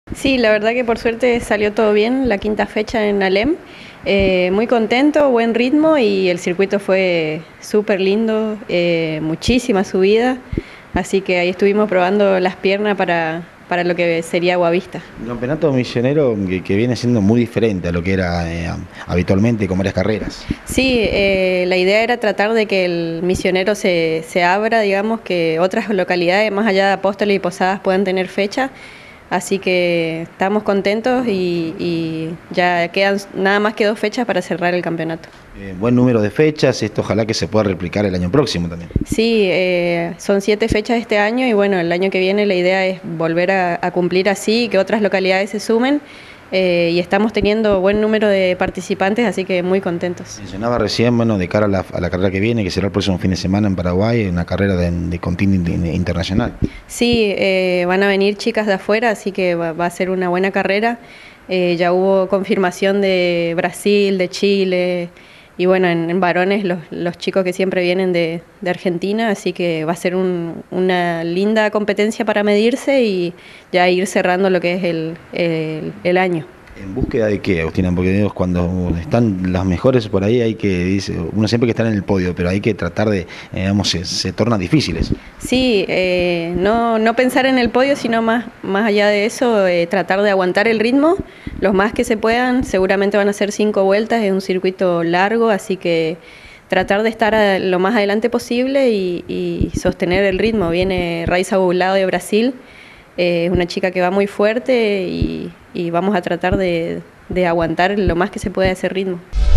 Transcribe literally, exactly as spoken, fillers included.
Sí, la verdad que por suerte salió todo bien, la quinta fecha en Alem. Eh, muy contento, buen ritmo y el circuito fue súper lindo, eh, muchísima subida, así que ahí estuvimos probando las piernas para, para lo que sería Boavista. Un campeonato misionero que, que viene siendo muy diferente a lo que era eh, habitualmente con varias carreras. Sí, eh, la idea era tratar de que el misionero se, se abra, digamos, que otras localidades más allá de Apóstoles y Posadas puedan tener fecha. Así que estamos contentos y, y ya quedan nada más que dos fechas para cerrar el campeonato. Eh, buen número de fechas, esto ojalá que se pueda replicar el año próximo también. Sí, eh, son siete fechas este año y bueno, el año que viene la idea es volver a, a cumplir así, que otras localidades se sumen eh, y estamos teniendo buen número de participantes, así que muy contentos. Mencionaba recién, bueno, de cara a la, a la carrera que viene, que será el próximo fin de semana en Paraguay, una carrera de, de continente internacional. Sí, eh, van a venir chicas de afuera, así que va, va a ser una buena carrera. Eh, ya hubo confirmación de Brasil, de Chile y bueno, en, en varones los, los chicos que siempre vienen de, de Argentina, así que va a ser un, una linda competencia para medirse y ya ir cerrando lo que es el, el, el año. ¿En búsqueda de qué, Agustina? Porque digo, cuando están las mejores por ahí, hay que, dice, uno siempre que está en el podio, pero hay que tratar de, eh, digamos, se, se torna difíciles. Sí, eh, no, no pensar en el podio, sino más, más allá de eso, eh, tratar de aguantar el ritmo, los más que se puedan, seguramente van a ser cinco vueltas, es un circuito largo, así que tratar de estar a, lo más adelante posible y, y sostener el ritmo. Viene Raiza Bublado de Brasil, es eh, una chica que va muy fuerte y, y vamos a tratar de, de aguantar lo más que se pueda ese ritmo.